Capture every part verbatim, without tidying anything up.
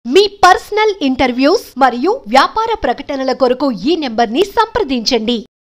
మీ personal interviews మరియు వ్యాపార ప్రకటనల కొరకు ఈ నెంబర్ని సంప్రదించండి.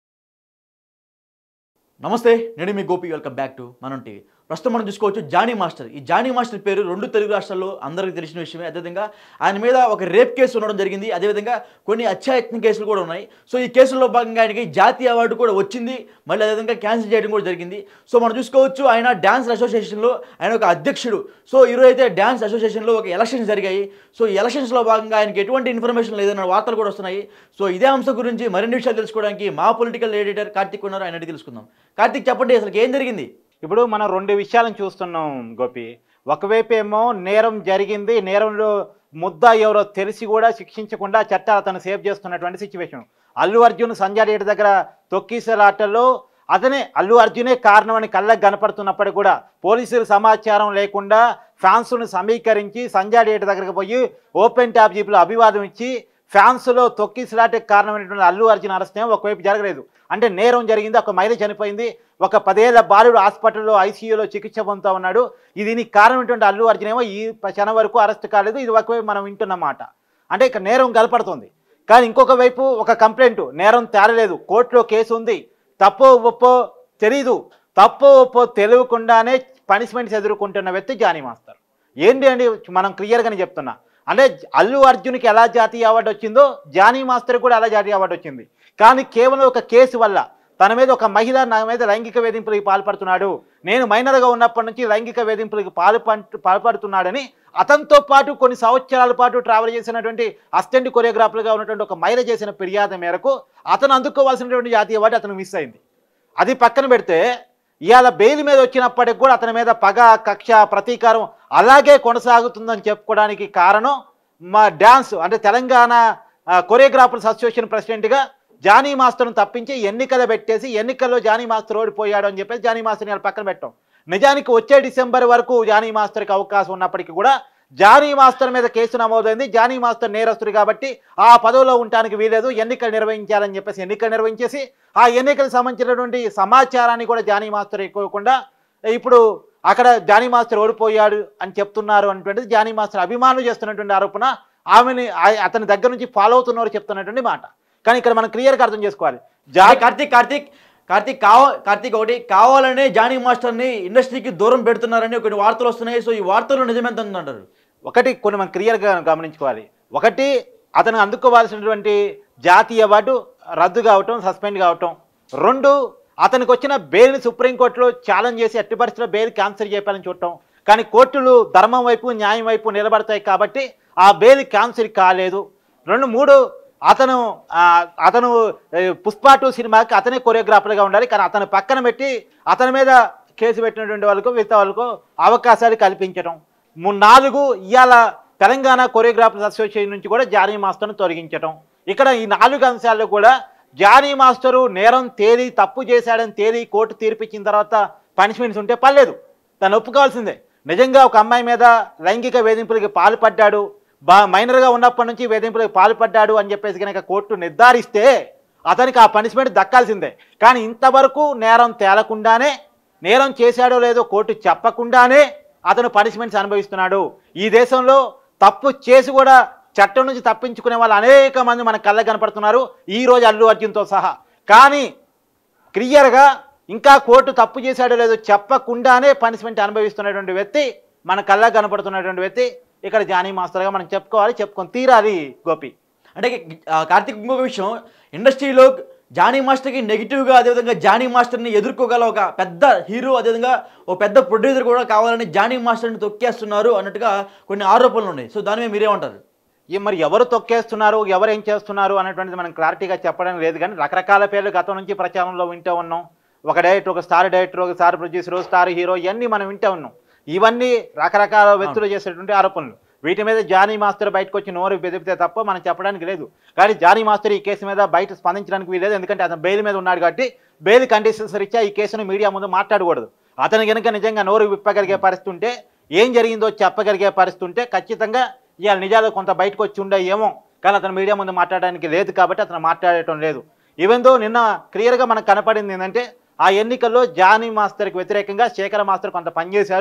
నమస్తే, నేను మీ Gopi. Welcome back to Manam TV. ప్రస్తుతం మనం చూసుకోవచ్చు జానీ మాస్టర్. ఈ జానీ మాస్టర్ పేరు రెండు తెలుగు రాష్ట్రాల్లో అందరికీ తెలిసిన విషయమే. అదేవిధంగా ఆయన మీద ఒక రేప్ కేసు ఉండడం జరిగింది. అదేవిధంగా కొన్ని హత్యాయత్నం కేసులు కూడా ఉన్నాయి. సో ఈ కేసుల్లో భాగంగా ఆయనకి జాతీయ అవార్డు కూడా వచ్చింది. మళ్ళీ అదేవిధంగా క్యాన్సిల్ చేయడం కూడా జరిగింది. సో మనం చూసుకోవచ్చు ఆయన డ్యాన్స్ అసోసియేషన్లో ఆయన ఒక అధ్యక్షుడు. సో ఈరోజు అయితే డ్యాన్స్ అసోసియేషన్లో ఒక ఎలక్షన్స్ జరిగాయి. సో ఈ ఎలక్షన్స్లో భాగంగా ఆయనకి ఎటువంటి ఇన్ఫర్మేషన్ లేదన్న వార్తలు కూడా వస్తున్నాయి. సో ఇదే అంశం గురించి మరిన్ని విషయాలు తెలుసుకోవడానికి మా పొలిటికల్ ఎడిటర్ కార్తిక్ ఉన్నారు. ఆయన అడిగి తెలుసుకుందాం. కార్తిక్, చెప్పండి, అసలు ఏం జరిగింది? ఇప్పుడు మనం రెండు విషయాలను చూస్తున్నాం గోపి. ఒకవైపు ఏమో నేరం జరిగింది, నేరంలో ముద్ద ఎవరో తెలిసి కూడా శిక్షించకుండా చట్టాలు అతను సేవ్ చేస్తున్నటువంటి సిచ్యువేషన్. అల్లు అర్జున్ సంజయ్ రెడ్డి దగ్గర తొక్కిసలాటలో అతనే అల్లు అర్జునే కారణం అని కళ్ళకు కనపడుతున్నప్పటికీ కూడా పోలీసులు సమాచారం లేకుండా ఫ్యాన్స్ను సమీకరించి సంజయ్ రెడ్డి దగ్గరకు పోయి ఓపెన్ ట్యాబ్ జీపులో అభివాదం ఇచ్చి ఫ్యాన్స్లో తొక్కిసలాటకు కారణమైనటువంటి అల్లు అర్జున్ అరెస్ట్ ఏమో ఒకవైపు జరగలేదు. అంటే నేరం జరిగింది, ఒక మహిళ చనిపోయింది, ఒక పదేళ్ల బాలుడు హాస్పిటల్లో ఐసీయూలో చికిత్స పొందుతూ ఉన్నాడు. ఇది దీనికి కారణమైనటువంటి అల్లు అర్జున్ ఏమో ఈ క్షణం వరకు అరెస్ట్ కాలేదు. ఇది ఒకవైపు మనం వింటున్నమాట. అంటే ఇక నేరం కలపడుతుంది. కానీ ఇంకొక వైపు ఒక కంప్లైంట్, నేరం తేలలేదు, కోర్టులో కేసు ఉంది, తప్పో ఒప్పో తెలీదు, తప్పో ఒప్పో తెలియకుండానే పనిష్మెంట్స్ ఎదుర్కొంటున్న వ్యక్తి జానీ మాస్టర్. ఏంటి అండి, మనం క్లియర్గానే చెప్తున్నా. అంటే అల్లు అర్జున్కి ఎలా జాతీయ అవార్డు వచ్చిందో జానీ మాస్టర్ కూడా అలా జాతీయ అవార్డు వచ్చింది. కానీ కేవలం ఒక కేసు వల్ల తన మీద ఒక మహిళ నా మీద లైంగిక వేధింపులకి పాల్పడుతున్నాడు, నేను మైనర్గా ఉన్నప్పటి నుంచి లైంగిక వేధింపులకి పాల్పడు పాల్పడుతున్నాడని అతనితో పాటు కొన్ని సంవత్సరాల పాటు ట్రావెల్ చేసినటువంటి అసిస్టెంట్ కొరియోగ్రాఫర్గా ఉన్నటువంటి ఒక మహిళ చేసిన ఫిర్యాదు మేరకు అతను అందుకోవాల్సినటువంటి జాతీయ అవార్డు అతను మిస్ అయింది. అది పక్కన పెడితే ఇవాళ బెయిల్ మీద వచ్చినప్పటికి కూడా అతని మీద పగ, కక్ష, ప్రతీకారం అలాగే కొనసాగుతుందని చెప్పుకోవడానికి కారణం మా డ్యాన్స్ అంటే తెలంగాణ కొరియోగ్రాఫర్స్ అసోసియేషన్ ప్రెసిడెంట్గా జానీ మాస్టర్ను తప్పించి ఎన్నికలు పెట్టేసి ఎన్నికల్లో జానీ మాస్టర్ ఓడిపోయాడు అని చెప్పేసి జానీ మాస్టర్ని పక్కన పెట్టాం. నిజానికి వచ్చే డిసెంబర్ వరకు జానీ మాస్టర్కి అవకాశం ఉన్నప్పటికీ కూడా జానీ మాస్టర్ మీద కేసు నమోదైంది. జానీ మాస్టర్ నేరస్తుడు కాబట్టి ఆ పదవిలో ఉండడానికి వీలేదు, ఎన్నికలు నిర్వహించాలని చెప్పేసి ఎన్నికలు నిర్వహించేసి ఆ ఎన్నికలకు సంబంధించినటువంటి సమాచారాన్ని కూడా జానీ మాస్టర్ ఇవ్వకుండా ఇప్పుడు అక్కడ జానీ మాస్టర్ ఓడిపోయాడు అని చెప్తున్నారు అనేటువంటిది జానీ మాస్టర్ అభిమానులు చేస్తున్నటువంటి ఆరోపణ. ఆమెని అతని దగ్గర నుంచి ఫాలో అవుతున్నారు చెప్తున్నటువంటి మాట. కానీ ఇక్కడ మనం క్లియర్గా అర్థం చేసుకోవాలి. జా కార్తిక్ కార్తిక్ కార్తిక్ కావ కార్తిక్ ఒకటి కావాలనే జానీ మాస్టర్ని ఇండస్ట్రీకి దూరం పెడుతున్నారని కొన్ని వార్తలు వస్తున్నాయి. సో ఈ వార్తలు నిజమెంత అంటారు? ఒకటి కొన్ని మనం క్లియర్గా గమనించుకోవాలి. ఒకటి, అతను అందుకోవాల్సినటువంటి జాతీయ అవార్డు రద్దు కావటం, సస్పెండ్ కావటం. రెండు, అతనికి వచ్చిన బెయిల్ని సుప్రీంకోర్టులో ఛాలెంజ్ చేసి ఎట్టి పరిస్థితుల్లో బెయిల్ క్యాన్సిల్ చేయాలని చూడటం. కానీ కోర్టులు ధర్మం వైపు న్యాయం వైపు నిలబడతాయి కాబట్టి ఆ బెయిల్ క్యాన్సిల్ కాలేదు. రెండు మూడు, అతను అతను పుష్ప టూ సినిమాకి అతనే కొరియోగ్రాఫర్గా ఉండాలి. కానీ అతను పక్కన పెట్టి అతని మీద కేసు పెట్టినటువంటి వాళ్ళకు మిగతా వాళ్ళకు అవకాశాలు కల్పించడం. నాలుగు, ఇవాళ తెలంగాణ కొరియోగ్రాఫర్స్ అసోసియేషన్ నుంచి కూడా జానీ మాస్టర్ను తొలగించడం. ఇక్కడ ఈ నాలుగు అంశాల్లో కూడా జానీ మాస్టరు నేరం తేలి తప్పు చేశాడని తేలి కోర్టు తీర్పిచ్చిన తర్వాత పనిష్మెంట్స్ ఉంటే పర్లేదు, తను ఒప్పుకోవాల్సిందే. నిజంగా ఒక అమ్మాయి మీద లైంగిక వేధింపులకి పాల్పడ్డాడు, బా మైనర్గా ఉన్నప్పటి నుంచి వేధింపులకు పాల్పడ్డాడు అని చెప్పేసి కనుక కోర్టు నిర్ధారిస్తే అతనికి ఆ పనిష్మెంట్ దక్కాల్సిందే. కానీ ఇంతవరకు నేరం తేలకుండానే, నేరం చేశాడో లేదో కోర్టు చెప్పకుండానే అతను పనిష్మెంట్స్ అనుభవిస్తున్నాడు. ఈ దేశంలో తప్పు చేసి కూడా చట్టం నుంచి తప్పించుకునే వాళ్ళు అనేక మంది మన కళ్ళకు కనపడుతున్నారు, ఈరోజు అల్లు అర్జున్తో సహా. కానీ క్లియర్గా ఇంకా కోర్టు తప్పు చేశాడో లేదో చెప్పకుండానే పనిష్మెంట్ అనుభవిస్తున్నటువంటి వ్యక్తి, మన కళ్ళకు కనపడుతున్నటువంటి వ్యక్తి ఇక్కడ జానీ మాస్టర్గా మనం చెప్పుకోవాలి, చెప్పుకొని తీరాలి గోపి. అంటే కార్తిక్, ఇంకొక విషయం, ఇండస్ట్రీలో జానీ మాస్టర్కి నెగిటివ్గా అదేవిధంగా జానీ మాస్టర్ని ఎదుర్కోగల ఒక పెద్ద హీరో అదేవిధంగా ఒక పెద్ద ప్రొడ్యూసర్ కూడా కావాలని జానీ మాస్టర్ని తొక్కేస్తున్నారు అన్నట్టుగా కొన్ని ఆరోపణలు ఉన్నాయి. సో దాని మీద మీరేమంటారు? ఈ మరి ఎవరు తొక్కేస్తున్నారు, ఎవరు ఏం చేస్తున్నారు అనేటువంటిది మనం క్లారిటీగా చెప్పడం లేదు. కానీ రకరకాల పేర్లు గతం నుంచి ప్రచారంలో వింటూ ఉన్నాం. ఒక డైరెక్టర్, ఒక స్టార్ డైరెక్టర్, ఒక స్టార్ ప్రొడ్యూసర్, స్టార్ హీరో, ఇవన్నీ మనం వింటూ ఉన్నాం. ఇవన్నీ రకరకాల వ్యక్తులు చేసేటువంటి ఆరోపణలు. వీటి మీద జానీ మాస్టర్ బయటకు వచ్చి నోరు బెదిరితే తప్ప మనం చెప్పడానికి లేదు. కానీ జానీ మాస్టర్ ఈ కేసు మీద బయట స్పందించడానికి వీలేదు. ఎందుకంటే అతను బెయిల్ మీద ఉన్నాడు కాబట్టి బెయిల్ కండిషన్స్ రీత్యా ఈ కేసును మీడియా ముందు మాట్లాడకూడదు. అతను కనుక నిజంగా నోరు విప్పగలిగే పరిస్థితి ఉంటే, ఏం జరిగిందో చెప్పగలిగే పరిస్థితి ఉంటే ఖచ్చితంగా ఇవాళ నిజాలు కొంత బయటకు వచ్చి ఉండే ఏమో. కానీ అతను మీడియా ముందు మాట్లాడడానికి లేదు కాబట్టి అతను మాట్లాడటం లేదు. ఈవెన్ దో నిన్న క్లియర్గా మనకు కనపడింది ఏంటంటే ఆ ఎన్నికల్లో జానీ మాస్టర్కి వ్యతిరేకంగా శేఖర్ మాస్టర్ కొంత పనిచేశారు,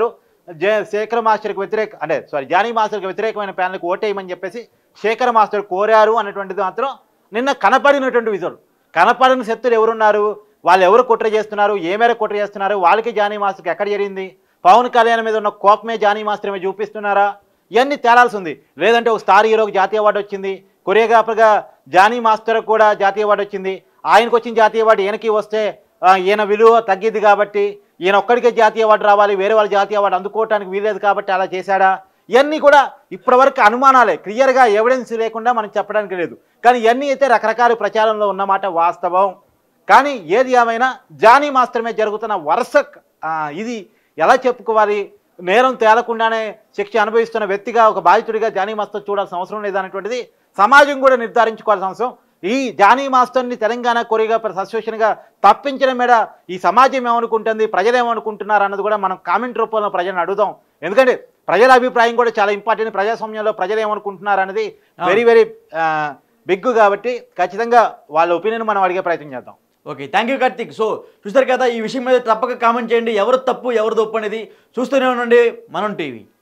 జే శేఖర్ మాస్టర్కి వ్యతిరేక అంటే సారీ జానీ మాస్టర్కి వ్యతిరేకమైన ప్యానల్కి ఓటేయమని చెప్పేసి శేఖర్ మాస్టర్ కోరారు అనేటువంటిది మాత్రం నిన్న కనపడినటువంటి విజువల్. కనపడిన శక్తులు ఎవరున్నారు, వాళ్ళు ఎవరు కుట్ర చేస్తున్నారు, ఏ మేర కుట్ర చేస్తున్నారు, వాళ్ళకి జానీ మాస్టర్కి ఎక్కడ జరిగింది, పవన్ కళ్యాణ్ మీద ఉన్న కోపమే జానీ మాస్టర్ మీద చూపిస్తున్నారా, ఇవన్నీ తేలాల్సి ఉంది. లేదంటే ఒక స్టార్ హీరోకి జాతీయ అవార్డు వచ్చింది, కొరియోగ్రాఫర్గా జానీ మాస్టర్ కూడా జాతీయ అవార్డు వచ్చింది, ఆయనకు వచ్చిన జాతీయ అవార్డు ఈయనకి వస్తే ఈయన విలువ తగ్గిద్ది కాబట్టి ఈయన ఒక్కడికే జాతీయ అవార్డు రావాలి, వేరే వాళ్ళ జాతీయ అవార్డు అందుకోవటానికి వీలేదు కాబట్టి అలా చేశాడా, ఇవన్నీ కూడా ఇప్పటివరకు అనుమానాలే, క్లియర్గా ఎవిడెన్స్ లేకుండా మనం చెప్పడానికి లేదు. కానీ ఇవన్నీ అయితే రకరకాల ప్రచారంలో ఉన్నమాట వాస్తవం. కానీ ఏది ఏమైనా జానీ మాస్టర్ మీద జరుగుతున్న వరుస ఇది ఎలా చెప్పుకోవాలి, నేరం తేలకుండానే శిక్ష అనుభవిస్తున్న వ్యక్తిగా ఒక బాధితుడిగా జానీ మాస్టర్ చూడాల్సిన అవసరం లేదనేటువంటిది సమాజం కూడా నిర్ధారించుకోవాల్సిన అవసరం. ఈ జానీ మాస్టర్ని తెలంగాణ కొరియోగ్రాఫర్స్ అసోసియేషన్గా తప్పించడం మీద ఈ సమాజం ఏమనుకుంటుంది, ప్రజలు ఏమనుకుంటున్నారు అన్నది కూడా మనం కామెంట్ రూపంలో ప్రజలను అడుగుదాం. ఎందుకంటే ప్రజల అభిప్రాయం కూడా చాలా ఇంపార్టెంట్. ప్రజాస్వామ్యంలో ప్రజలు ఏమనుకుంటున్నారు అనేది వెరీ వెరీ బిగ్ కాబట్టి ఖచ్చితంగా వాళ్ళ ఒపీనియన్ మనం అడిగే ప్రయత్నం చేద్దాం. Okay, thank you Karthik. So చూస్తారు కదా, ఈ విషయం మీద తప్పక కామెంట్ చేయండి, ఎవరు తప్పు ఎవరు తప్పు అనేది. చూస్తూనే ఉండండి మనం టీవీ.